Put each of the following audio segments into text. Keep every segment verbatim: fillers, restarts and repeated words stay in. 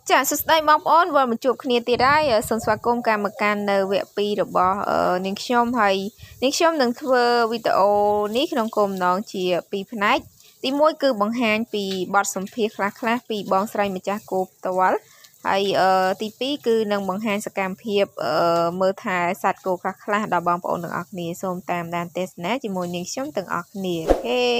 ចាសួស្តីបងប្អូនវិលមកជួបគ្នាទៀតហើយសូមស្វាគមន៍កម្មការនៅវគ្គពីររបស់នាងខ្ញុំហើយនាងខ្ញុំនឹងធ្វើវីដេអូនេះក្នុងគោលបំណងជាពីរផ្នែកទីមួយគឺបង្ហាញពីបទសម្ភាសន៍ខ្លះៗពីបងស្រីម្ចាស់គោផ្ទាល់ហើយទីពីរគឺនឹងបង្ហាញសកម្មភាពមើលថែសត្វគោខ្លះៗដល់បងប្អូនទាំងអស់គ្នាសូមតាមដានទស្សនាជាមួយនាងខ្ញុំទាំងអស់គ្នាអូខេ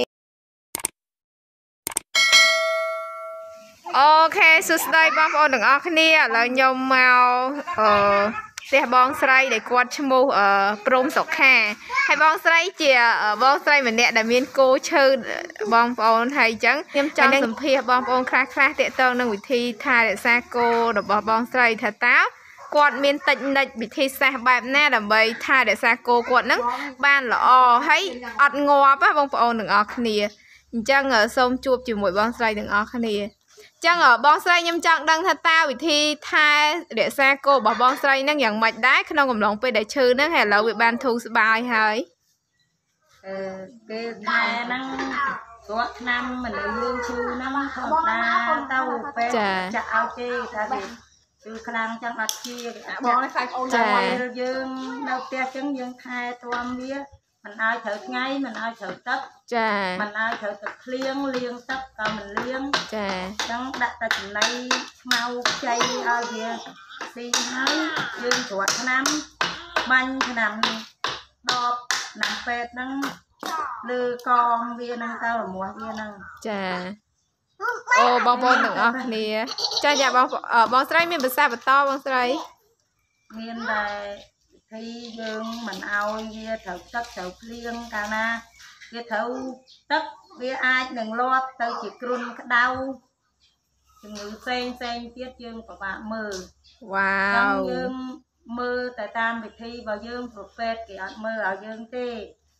អូខេសួស្តីបងប្អូនទាំងអស់គ្នាឥឡូវខ្ញុំមកអឺផ្ទះបងស្រីដែលគាត់ឈ្មោះអឺព្រំសុខាហើយបងស្រីជាបងស្រីម្នាក់ដែលមានគោឈើបងប្អូនហើយអញ្ចឹងខ្ញុំចង់សម្ភាសបងប្អូនខ្លះខ្លះតាក់ទងនឹងវិធីថែរក្សាគោរបស់បងស្រីថាតើគាត់មានតិចនិចវិធីសាស្ត្របែបណាដើម្បីថែរក្សាគោគាត់នឹងបានល្អហើយអត់ងាប់ណាបងប្អូនទាំងអស់គ្នាអញ្ចឹងសូមជួបជាមួយបងស្រីទាំងអស់គ្នាចឹងបងស្រីខ្ញុំចង់ដឹងថាតើវិធីថែរក្សាគោរបស់បងស្រីហ្នឹងយ៉ាងម៉េចដែរក្នុងកំឡុងពេលដែលឈឺហ្នឹងហើយឥឡូវវាបានធូរស្បើយហើយអឺពេលថែហ្នឹងគ្រាប់ឆ្នាំមនុស្សយើងឈឺហ្នឹងធម្មតាទៅពេលចាក់ឲ្យទេថាវាឈឺខ្លាំងចឹងអត់ជាបងខ្លាចអូនទៅយើងនៅផ្ទះចឹងយើងថែទាំវាមិនឲ្យត្រូវថ្ងៃមិនឲ្យត្រូវទឹកចាមិនឲ្យត្រូវទឹកភ្លៀងលាងទឹកក៏មិនលាងចាអញ្ចឹងដាក់តែចំណីខ្មៅខ្ចីឲ្យវាស៊ីហើយយើងច្រកឆ្នាំបាញ់ឆ្នាំដបឆ្នាំពេទ្យហ្នឹងលើកងវាហ្នឹងទៅរមាស់វាហ្នឹងចាអូបងប្អូនទាំងអស់គ្នាចាចាបងបងស្រីមានភាសាបន្តបងស្រីមានតែthì dương mình ao kia thợ tất thợ liên cả na kia thợ tất kia ai đừng lo tới chỉ cừn cái đau chừng người sen sen tiết dương của bạn mơ wow dương mơ tại tam việc thi vào dương thuộc phết kì mơ ở dương tê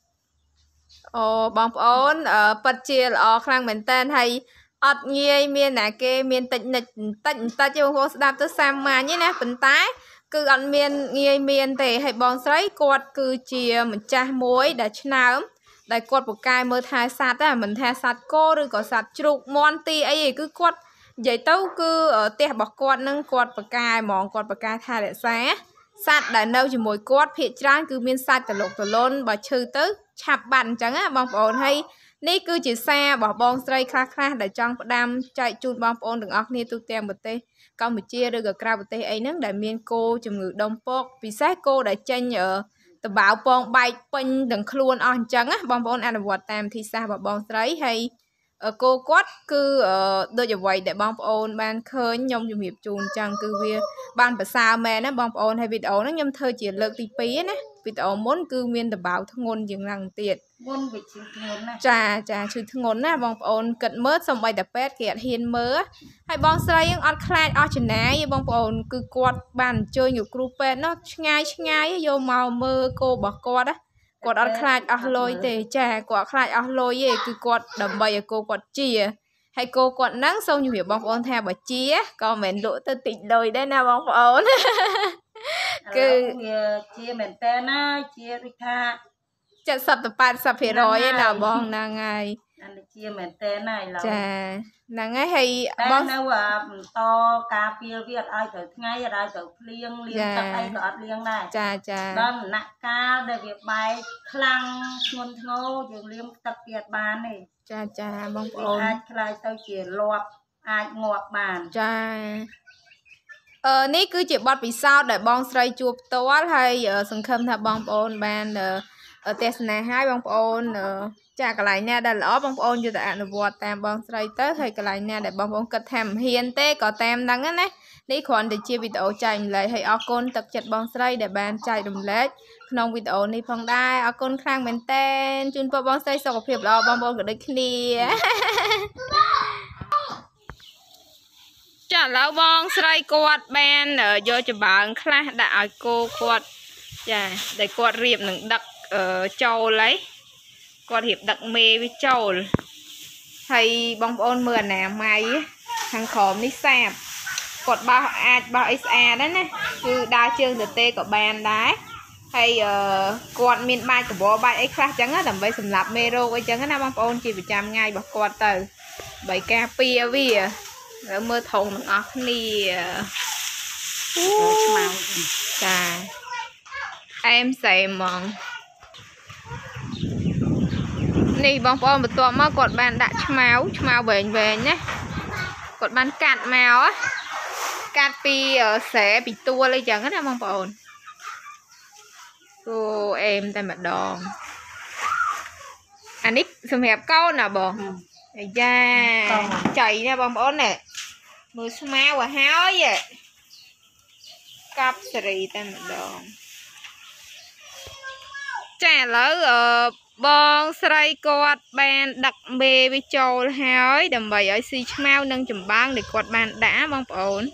ô bông ôn ở bật chia ở khang mình tên hay ọt nhie miên nè kê miên tịnh nịch tịnh ta chưa có đạp tới sam mà nhé nè bình táiគឺអត់មានងាយមានទេហើយបងស្រីគាត់គឺជាម្ចាស់មួយដែលឆ្នើមដែលគាត់ពូកែមើលថែសត្វតែមិនថាសត្វគោឬក៏សត្វជ្រូកមាន់ទីអីគឺគាត់និយាយទៅគឺផ្ទះរបស់គាត់នឹងគាត់ពូកែហ្មងគាត់ពូកែថែរក្សាសត្វដែលនៅជាមួយគាត់ភាគច្រើនគឺមានសាច់តលុកតលុនបើឈឺទៅឆាប់បាត់អញ្ចឹងណាបងប្អូនហើយនេះគឺជាសាររបស់បងស្រីខ្លះខ្លះដែលចង់ផ្ដាំចែកជូនបងប្អូនទាំងអស់គ្នាទូទាំងប្រទេសកម្ពុជាឬក៏ក្រៅប្រទេសអីហ្នឹងដែលមានគោជំងឺដុំពកពិសេសគោដែលចេញតបាវពងបែកពេញទាំងខ្លួនអស់អញ្ចឹងណាបងប្អូនអនុវត្តតាមវិធីសាស្ត្ររបស់បងស្រីហើយគោគាត់គឺដូចអ្វីដែលបងប្អូនបានឃើញខ្ញុំជំរាបជូនអញ្ចឹងគឺវាបានប្រសើរមែនណាបងប្អូនហើយវីដេអូហ្នឹងខ្ញុំធ្វើជាលើកទីពីរណាវីដេអូមុនគឺមានតបាវធ្ងន់ជាងហ្នឹងទៀតមុនវាឈឺធ្ងន់ណាចាចាឈឺធ្ងន់ណាបងប្អូនគិតមើលសំបីតែពេទ្យគេអត់ហ៊ានមើលហើយបងស្រីហ្នឹងអត់ខ្លាចអស់ចំណាយទេបងប្អូនគឺគាត់បានអញ្ជើញយកគ្រូពេទ្យនោះឆ្ងាយឆ្ងាយយកមកមើលគោរបស់គាត់ណាគាត់អត់ខ្លាចអស់លុយទេចាគាត់ខ្លាចអស់លុយទេគឺគាត់ដើម្បីឲ្យគោគាត់ជាហើយគោគាត់ហ្នឹងសូមជម្រាបបងប្អូនថាបើជាក៏មិនមែនលក់ទៅតិចលុយដែរណាបងប្អូនគឺវាជាមែនតើណាជាដូចថាเจ็ดสิบទៅแปดสิบភាគរយឯណាបងហ្នឹងហើយអានេះជាមែនតើណាឥឡូវចាហ្នឹងហើយហើយបងនៅបន្តការពារវាអត់ឲ្យត្រូវថ្ងៃអត់ឲ្យត្រូវភ្លៀងលាងទឹកអីក៏អត់លាងដែរចាចាដល់ដំណាក់កាលដែលវាបែកខ្លាំងធ្ងន់ធ្ងរយើងលាងទឹកវាអត់បានទេចាចាបងប្អូនអាចខ្លាចទៅជាលាប់អាចងាប់បានចាអឺនេះគឺជាបទពិសោធន៍ដែលបងស្រីជួបផ្ទាល់ហើយសង្ឃឹមថាបងប្អូនបានទស្សនាហើយបងប្អូនចាកន្លែងណាដែលល្អបងប្អូនយកទៅអនុវត្តតាមបងស្រីទៅហើយកន្លែងណាដែលបងប្អូនគិតថាមិនហ៊ានទេក៏តាមហ្នឹងណានេះគ្រាន់តែជាវីដេអូចែករំលែកហើយអរគុណទឹកចិត្តបងស្រីដែលបានចែករំលែកក្នុងវីដេអូនេះផងដែរអរគុណខ្លាំងមែនតើជូនពរបងស្រីសុខភាពល្អបងប្អូនក៏ដូចគ្នាចាឥឡូវបងស្រីគាត់បានយកចំបើងខ្លះដាក់ឲ្យគោគាត់ចាដែលគាត់រៀបនឹងដឹកចូលហើយគាត់រៀបដឹកមេវាចូលហើយបងប្អូនមើលអនាម័យខាងក្រោមនេះសាបគាត់បោះអាចបោះអីស្អាតដែរណាគឺដើរជើងទៅទេក៏បានដែរហើយគាត់មានបាច់កបោបាច់អីខ្លះចឹងដើម្បីសម្រាប់មេរោគអីចឹងណាបងប្អូនជាប្រចាំថ្ងៃរបស់គាត់ទៅបីការពារវាแล้วมือทงหนึ่งออกนี่จ้าเอ็มใส่มองนี่บางปอนmộtตัวมากดbàn đã chmáo chmáo về về nhéกดbàn cạn mèo á cạn pi ở xẻ bị tua lên chẳng hết bang pon cô em tay mặt đòn anh ít sum hẹp câu nè bò da chạy nha bang pon nè mưa smell và háo vậy cặp sri tay mặt đòn trả lỡ ở bong sray quạt bàn đặt bê với trâu hói đầm bầy ở xì mau nâng chùm băng để quạt bàn đã bong ổn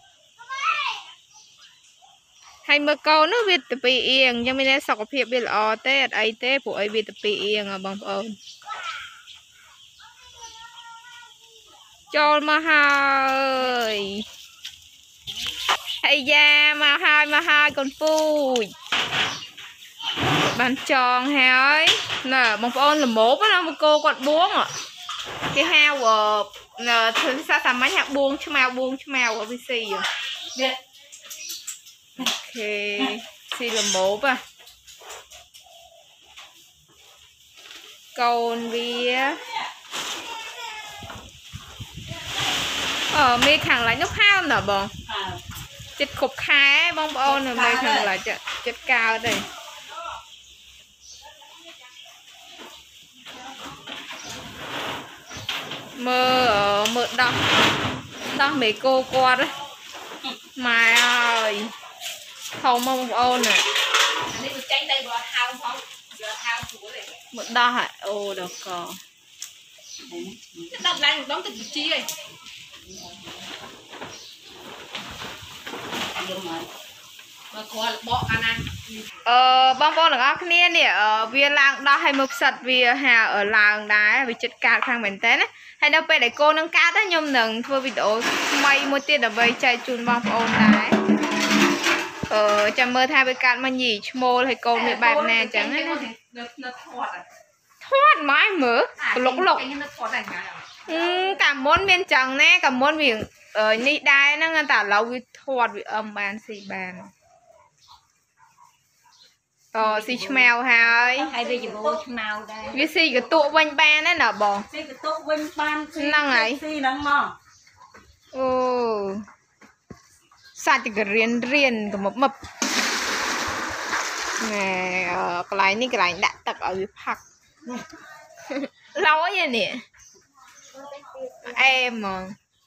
hay mơ câu nó việt tập yên nhưng mình sọc phiệp biệt o tết ấy tết của ấy việt tập yên ở bong ổn trâu mà hơi hay da mà hai mà hai con pui bàn tròn hói nè bông ôn là mốt nó một cô quạt buông ạ cái heo ở nè thường sao làm mấy hạt buông cho mèo buông cho mèo ở vê xê rồi ok xì là mốt à còn bia ờ mi thằng lại nước hao nè bọn chết cục khai bông ôn là mi thằng lại chết chết cao đây mơ ở mơ đọc đọc mấy cô qua đấy mà ơi không mong ôn nè một đo hả ô được cò đọc lại một đống tích chi rồi ờ bong bong được ác nia nè ở viên làng đó hay mực sạch vì hà ở làng đá vì chất cát khang mình té đấy hay đâu về để cô nâng cát đó nhôm nâng thưa video may một tiền ở đây chạy chun bong bong đá ờ chăm mơ thay với cát mà nhỉ mô hay cô bị bạc nè chẳng ấy thoát mãi mở lục lục cả món miên chẳng nè cả món miệng ở nị đai nó người ta lâu vì thoát vì âm bàn xì bàn ờ xì smell hai hay bây giờ bố smell đây vì xì cái tụ quanh ban đấy nè bò xì cái tụ quanh ban năng ấy xì năng mò ồ sao thì cái riêng riêng cái mập mập nè ờ cái này ní cái này đã tật ở dưới phật lâu vậy nè em mà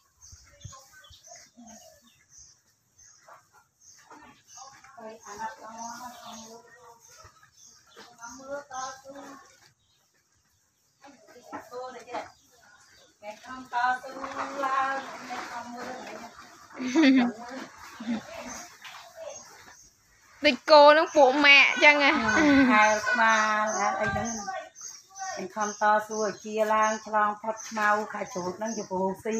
Tịch cô nó phụ mẹ chăng à hai ba là ấy đó mình không to xua chia lang chlong phật mau khai chuột nó chụp hồ si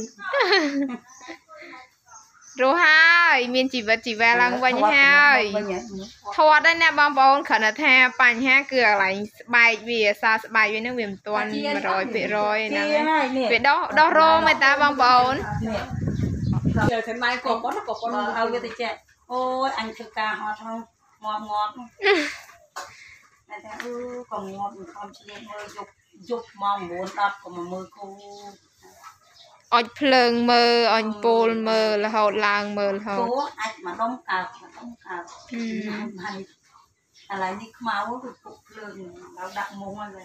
rồi hai miền chỉ vật chỉ về lăng quanh hai thoa đây nè bong bóng khẩn là the bánh ha cửa lại bài vì sao bài với nước miền toàn mà rồi bị rồi nè bị đó đó rô người ta bong bóng giờ thế mai có có nó có con ao như thế chứ ôi anh cứ ca họ không ngọt ngọt này thế ừ còn ngọt không chỉ mơ dục dục mong muốn đập của mà mơ cô ôi phượng mơ ôi pol mơ là hậu làng mơ là hậu cố anh mà đông cào mà đông cào hay à lại đi máu được cục phượng đào đặt mông anh này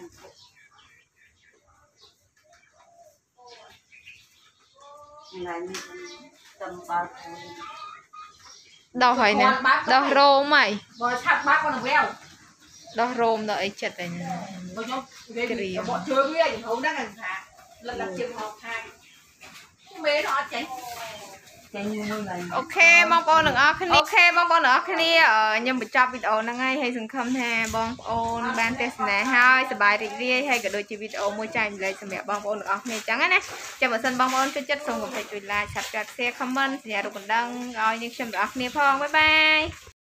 lại đi tầm bao đâu phải nè đâu rôm mày rồi thắt bác con veo đâu rôm đợi chật này cái bọn chơi với anh không đang làm thả lần đặt chừng học hai mê nó chạy ok mong con đừng ác ok mong con đừng ác này ở nhưng mà cho video năng ngay hay dừng không thà bong ôn ban test này haiสบายดีhay cả đôi chỉ video mua chaiเลยสมัยบองôn đừng ác này chẳng á nè cho một sân bong ôn cứ chất xong một phải chùi like subscribe share comment nhà được còn đăng rồi nhưng xem được ác này phong bye bye